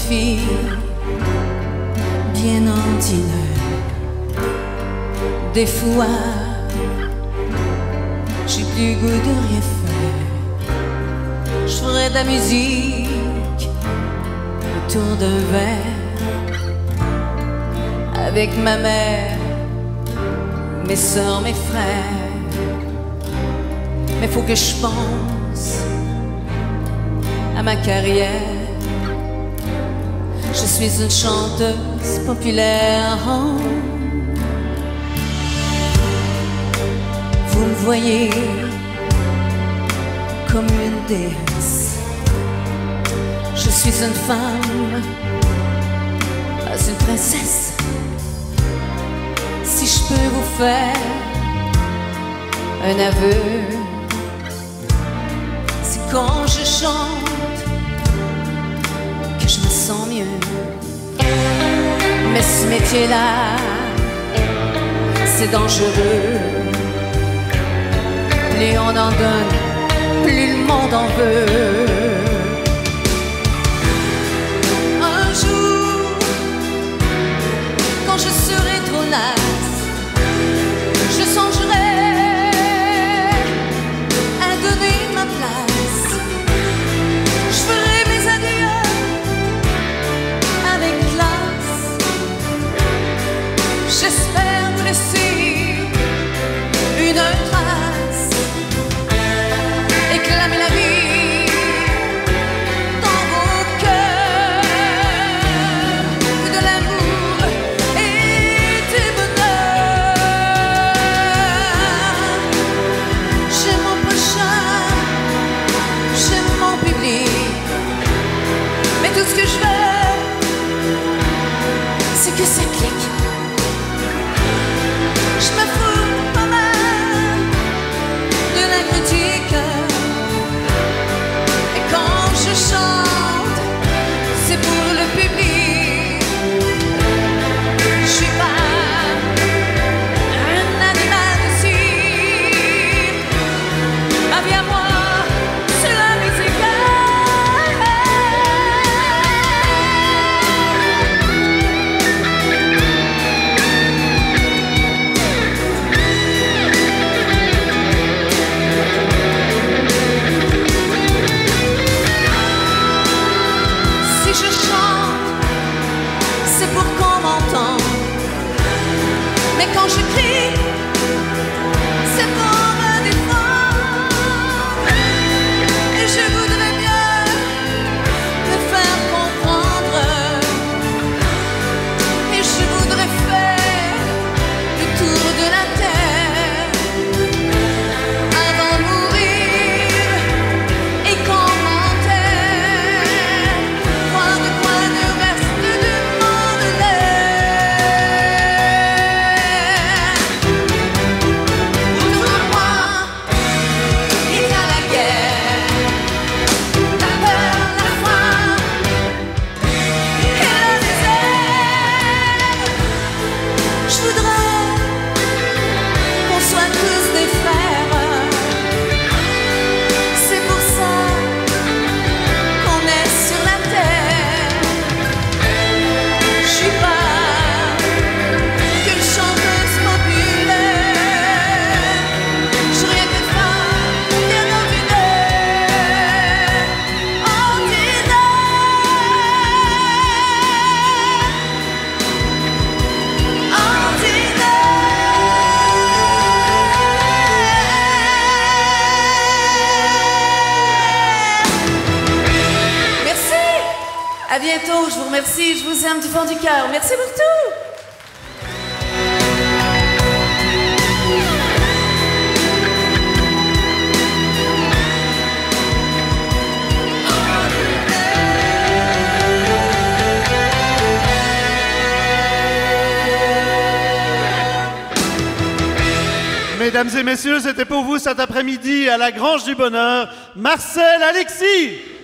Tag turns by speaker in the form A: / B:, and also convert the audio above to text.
A: fille bien ordinaire. Des fois, j'ai plus goût de rien faire. Je ferais de la musique autour d'un verre avec ma mère, mes sœurs, mes frères. Mais faut que je pense à ma carrière. Je suis une chanteuse populaire. Vous me voyez comme une déesse. Je suis une femme, pas une princesse. Si je peux vous faire un aveu, c'est quand je chante que je me sens mieux. Mais ce métier-là, c'est dangereux. Plus on en donne, plus le monde en veut. Un jour, quand je serai trop naze, je songerai à donner ma place. Je ferai mes adieux avec classe. J'espère vous laisser une trace, éclamer la vie dans vos cœurs, de l'amour et du bonheur. J'aime mon prochain, j'aime mon public, mais tout ce que je veux, c'est que ça clique. Je me fous pas mal de la critique. Et quand je chante, c'est pour le public. Je suis pas un animal de cirque. Ma vie à moi, c'est la musique. Si je chante, c'est pour qu'on m'entende. Mais quand je crie, c'est pour me défendre. Et je voudrais bien me faire comprendre. Et je voudrais faire le tour de la terre avant de mourir. Et commentaire, voir de quoi le reste du monde l'est. Autour de moi, il y a la guerre, la peur, la faim et le désert. Je voudrais qu'on soit tous des frères. C'est pour ça qu'on est sur la terre. Je suis pas qu'une chanteuse populaire. Je suis rien qu'une femme bien ordinaire. Merci. À bientôt. Je vous remercie. Je vous aime du fond du cœur. Merci pour tout.
B: Mesdames et messieurs, c'était pour vous cet après-midi à la Grange du Bonheur, Marcel Alexis.